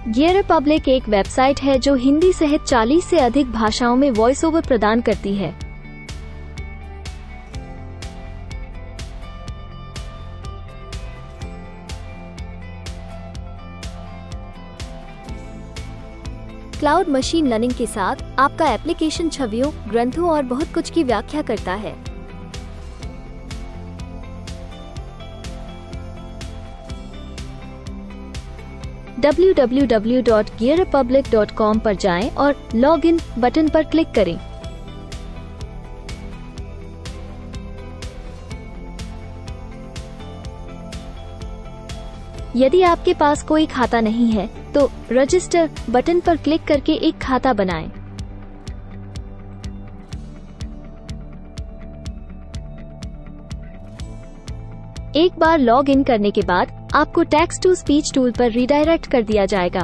Gear Republic एक website है जो हिंदी सहित 40 से अधिक भाषाओं में वॉइस ओवर प्रदान करती है। क्लाउड मशीन लर्निंग के साथ आपका एप्लीकेशन छवियों, ग्रंथों और बहुत कुछ की व्याख्या करता है। www.gearrepublic.com पर जाएं और लॉग इन बटन पर क्लिक करें। यदि आपके पास कोई खाता नहीं है तो रजिस्टर बटन पर क्लिक करके एक खाता बनाएं। एक बार लॉग इन करने के बाद आपको टेक्स्ट टू स्पीच टूल पर रीडायरेक्ट कर दिया जाएगा।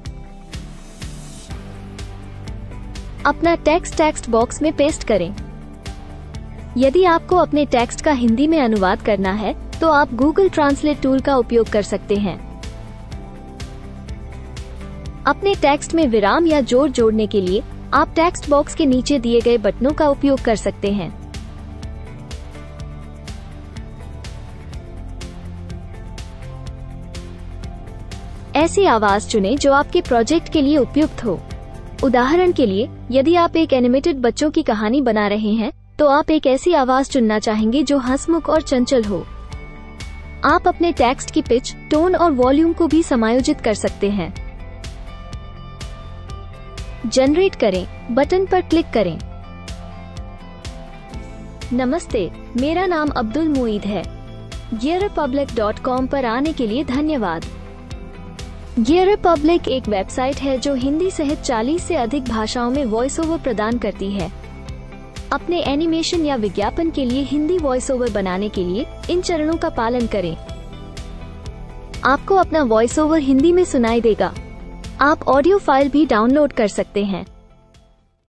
अपना टेक्स्ट बॉक्स में पेस्ट करें। यदि आपको अपने टेक्स्ट का हिंदी में अनुवाद करना है तो आप गूगल ट्रांसलेट टूल का उपयोग कर सकते हैं। अपने टेक्स्ट में विराम या जोड़ जोड़ने के लिए आप टेक्स्ट बॉक्स के नीचे दिए गए बटनों का उपयोग कर सकते हैं। ऐसी आवाज चुनें जो आपके प्रोजेक्ट के लिए उपयुक्त हो। उदाहरण के लिए, यदि आप एक एनिमेटेड बच्चों की कहानी बना रहे हैं तो आप एक ऐसी आवाज चुनना चाहेंगे जो हंसमुख और चंचल हो। आप अपने टेक्स्ट की पिच, टोन और वॉल्यूम को भी समायोजित कर सकते हैं। जनरेट करें बटन पर क्लिक करें। नमस्ते, मेरा नाम अब्दुल मुईद है। gearrepublic.com पर आने के लिए धन्यवाद। गियर रिपब्लिक एक वेबसाइट है जो हिंदी सहित 40 से अधिक भाषाओं में वॉइस ओवर प्रदान करती है। अपने एनिमेशन या विज्ञापन के लिए हिंदी वॉइस ओवर बनाने के लिए इन चरणों का पालन करें। आपको अपना वॉइस ओवर हिंदी में सुनाई देगा। आप ऑडियो फाइल भी डाउनलोड कर सकते हैं।